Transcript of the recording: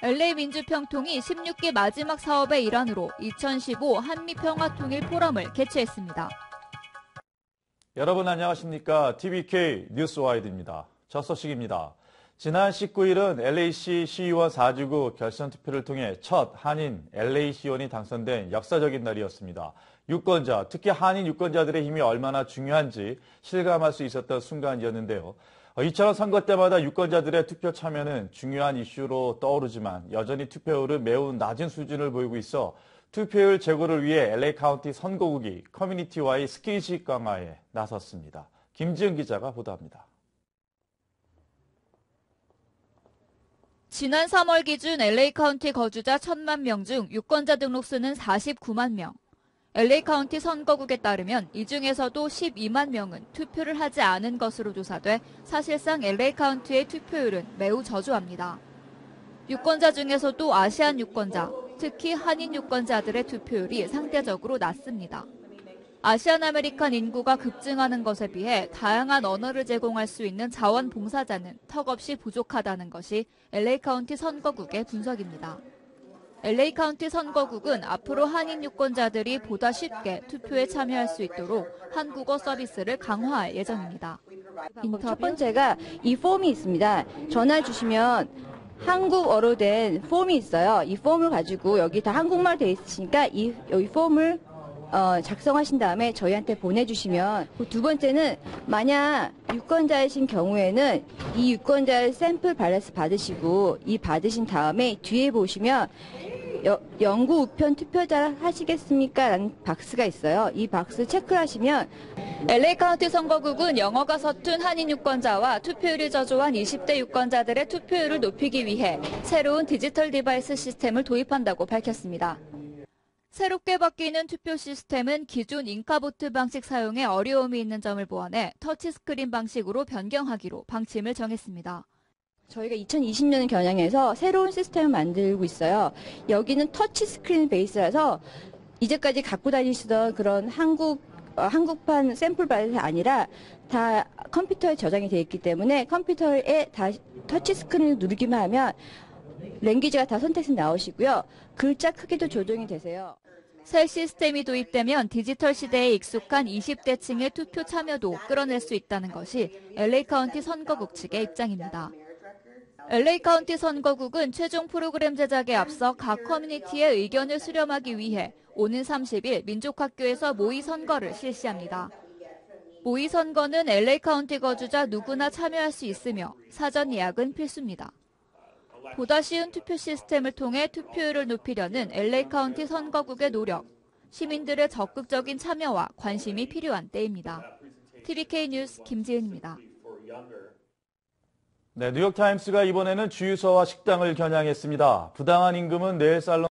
LA 민주평통이 16기 마지막 사업의 일환으로 2015 한미평화통일 포럼을 개최했습니다. 여러분 안녕하십니까? TVK 뉴스와이드입니다. 첫 소식입니다. 지난 19일은 LA시 시의원 4주구 결선 투표를 통해 첫 한인 LA 시의원이 당선된 역사적인 날이었습니다. 유권자, 특히 한인 유권자들의 힘이 얼마나 중요한지 실감할 수 있었던 순간이었는데요. 이처럼 선거 때마다 유권자들의 투표 참여는 중요한 이슈로 떠오르지만 여전히 투표율은 매우 낮은 수준을 보이고 있어 투표율 제고를 위해 LA 카운티 선거국이 커뮤니티와의 스킨십 강화에 나섰습니다. 김지은 기자가 보도합니다. 지난 3월 기준 LA 카운티 거주자 1,000만 명 중 유권자 등록수는 49만 명. LA 카운티 선거국에 따르면 이 중에서도 12만 명은 투표를 하지 않은 것으로 조사돼 사실상 LA 카운티의 투표율은 매우 저조합니다. 유권자 중에서도 아시안 유권자, 특히 한인 유권자들의 투표율이 상대적으로 낮습니다. 아시안 아메리칸 인구가 급증하는 것에 비해 다양한 언어를 제공할 수 있는 자원봉사자는 턱없이 부족하다는 것이 LA 카운티 선거국의 분석입니다. LA 카운티 선거국은 앞으로 한인 유권자들이 보다 쉽게 투표에 참여할 수 있도록 한국어 서비스를 강화할 예정입니다. 첫 번째가 이 폼이 있습니다. 전화 주시면 한국어로 된 폼이 있어요. 이 폼을 가지고 여기 다 한국말 돼 있으니까 이 폼을 작성하신 다음에 저희한테 보내주시면, 두 번째는 만약 유권자이신 경우에는 이 유권자의 샘플 발렛 받으시고 이 받으신 다음에 뒤에 보시면 영구 우편 투표자 하시겠습니까? 라는 박스가 있어요. 이 박스 체크를 하시면 LA 카운티 선거국은 영어가 서툰 한인 유권자와 투표율이 저조한 20대 유권자들의 투표율을 높이기 위해 새로운 디지털 디바이스 시스템을 도입한다고 밝혔습니다. 새롭게 바뀌는 투표 시스템은 기존 잉카보트 방식 사용에 어려움이 있는 점을 보완해 터치스크린 방식으로 변경하기로 방침을 정했습니다. 저희가 2020년을 겨냥해서 새로운 시스템을 만들고 있어요. 여기는 터치스크린 베이스라서 이제까지 갖고 다니시던 그런 한국판 샘플 발렛이 아니라 다 컴퓨터에 저장이 되어 있기 때문에 컴퓨터에 다 터치스크린을 누르기만 하면 랭귀지가 다 선택이 나오시고요. 글자 크기도 조정이 되세요. 새 시스템이 도입되면 디지털 시대에 익숙한 20대층의 투표 참여도 끌어낼 수 있다는 것이 LA 카운티 선거국 측의 입장입니다. LA 카운티 선거국은 최종 프로그램 제작에 앞서 각 커뮤니티의 의견을 수렴하기 위해 오는 30일 민족학교에서 모의 선거를 실시합니다. 모의 선거는 LA 카운티 거주자 누구나 참여할 수 있으며 사전 예약은 필수입니다. 보다 쉬운 투표 시스템을 통해 투표율을 높이려는 LA 카운티 선거국의 노력, 시민들의 적극적인 참여와 관심이 필요한 때입니다. TVK 뉴스 김지은입니다. 네, 뉴욕타임스가 이번에는 주유소와 식당을 겨냥했습니다. 부당한 임금은 네일 살론